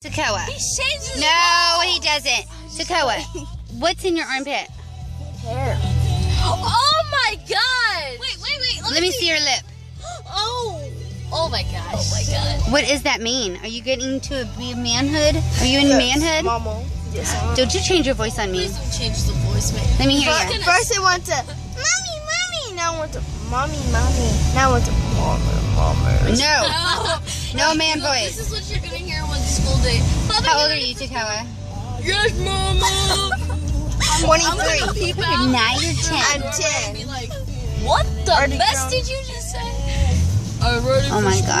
Tekoa. He shaves his No, he doesn't. Tekoa, what's in your armpit? Hair. Oh my god! Wait. Let me see your lip. Oh my gosh. Oh my god. What does that mean? Are you getting to be manhood? Are you in manhood? Mama. Yes, Mama. Don't you change your voice on me. Please don't change the voice, man. Let me hear you. First it went to mommy. Now it went to mommy. Now it went to mama. No. No man voice. This is what you're gonna hear on the school day. Mother, How old are you, Tekoa? Yes, mama. I'm 23. Peep out. Now you're 10. I'm 10. Be like, what the Already best grown. did you just say? I already Oh my god.